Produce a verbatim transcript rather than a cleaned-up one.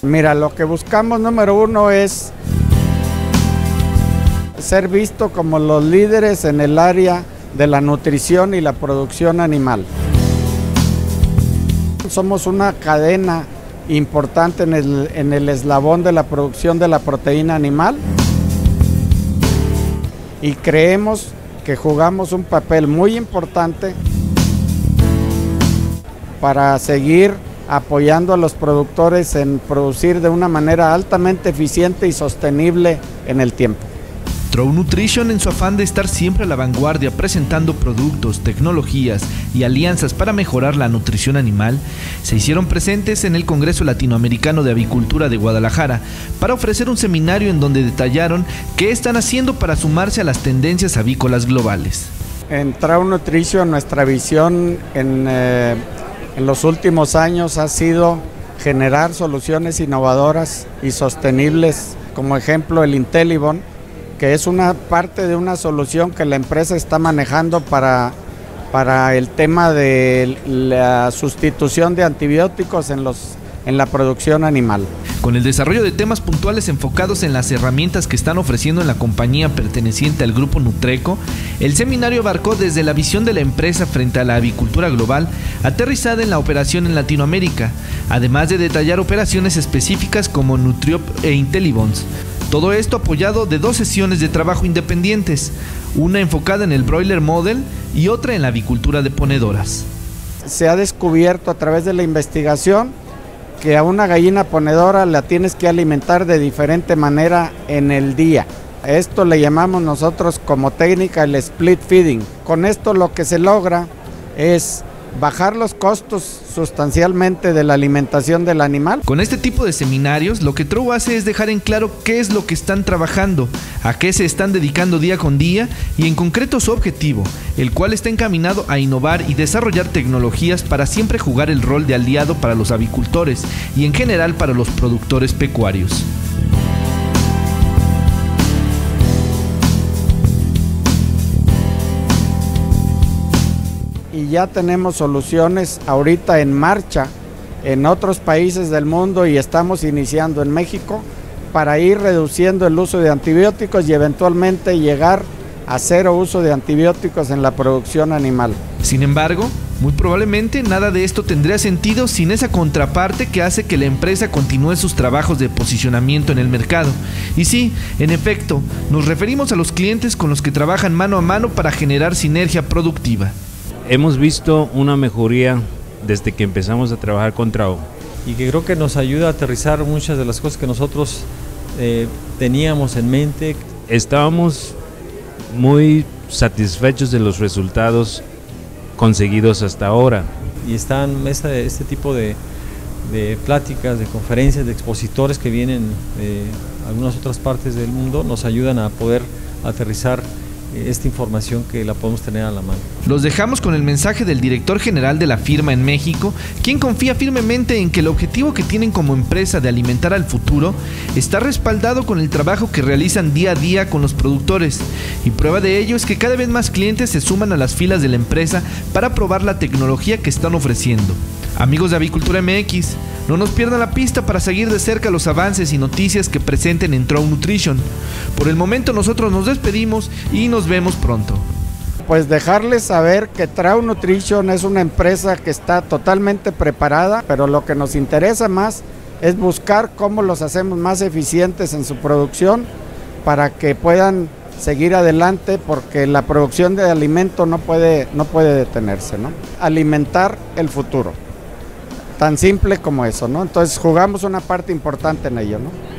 Mira, lo que buscamos número uno es ser visto como los líderes en el área de la nutrición y la producción animal. Somos una cadena importante en el, en el eslabón de la producción de la proteína animal y creemos que jugamos un papel muy importante para seguir apoyando a los productores en producir de una manera altamente eficiente y sostenible en el tiempo. Trouw Nutrition, en su afán de estar siempre a la vanguardia presentando productos, tecnologías y alianzas para mejorar la nutrición animal, se hicieron presentes en el Congreso Latinoamericano de Avicultura de Guadalajara para ofrecer un seminario en donde detallaron qué están haciendo para sumarse a las tendencias avícolas globales. En Trouw Nutrition nuestra visión en, eh, en los últimos años ha sido generar soluciones innovadoras y sostenibles, como ejemplo el IntelliBone, que es una parte de una solución que la empresa está manejando para, para el tema de la sustitución de antibióticos en, los, en la producción animal. Con el desarrollo de temas puntuales enfocados en las herramientas que están ofreciendo en la compañía perteneciente al grupo Nutreco, el seminario abarcó desde la visión de la empresa frente a la avicultura global, aterrizada en la operación en Latinoamérica, además de detallar operaciones específicas como Nutriop e IntelliBones. Todo esto apoyado de dos sesiones de trabajo independientes, una enfocada en el broiler model y otra en la avicultura de ponedoras. Se ha descubierto a través de la investigación que a una gallina ponedora la tienes que alimentar de diferente manera en el día. Esto le llamamos nosotros como técnica el split feeding. Con esto lo que se logra es bajar los costos sustancialmente de la alimentación del animal. Con este tipo de seminarios, lo que Trouw hace es dejar en claro qué es lo que están trabajando, a qué se están dedicando día con día y en concreto su objetivo, el cual está encaminado a innovar y desarrollar tecnologías para siempre jugar el rol de aliado para los avicultores y en general para los productores pecuarios. Y ya tenemos soluciones ahorita en marcha en otros países del mundo y estamos iniciando en México para ir reduciendo el uso de antibióticos y eventualmente llegar a cero uso de antibióticos en la producción animal. Sin embargo, muy probablemente nada de esto tendría sentido sin esa contraparte que hace que la empresa continúe sus trabajos de posicionamiento en el mercado. Y sí, en efecto, nos referimos a los clientes con los que trabajan mano a mano para generar sinergia productiva. Hemos visto una mejoría desde que empezamos a trabajar con Trouw. Y que creo que nos ayuda a aterrizar muchas de las cosas que nosotros eh, teníamos en mente. Estábamos muy satisfechos de los resultados conseguidos hasta ahora. Y están este, este tipo de, de pláticas, de conferencias, de expositores que vienen de algunas otras partes del mundo, nos ayudan a poder aterrizar esta información que la podemos tener a la mano. Los dejamos con el mensaje del director general de la firma en México, quien confía firmemente en que el objetivo que tienen como empresa de alimentar al futuro está respaldado con el trabajo que realizan día a día con los productores, y prueba de ello es que cada vez más clientes se suman a las filas de la empresa para probar la tecnología que están ofreciendo. Amigos de Avicultura M X, no nos pierdan la pista para seguir de cerca los avances y noticias que presenten en Trouw Nutrition. Por el momento nosotros nos despedimos y nos vemos pronto. Pues dejarles saber que Trouw Nutrition es una empresa que está totalmente preparada, pero lo que nos interesa más es buscar cómo los hacemos más eficientes en su producción para que puedan seguir adelante, porque la producción de alimento no puede, no puede detenerse, ¿no? Alimentar el futuro. Tan simple como eso, ¿no? Entonces jugamos una parte importante en ello, ¿no?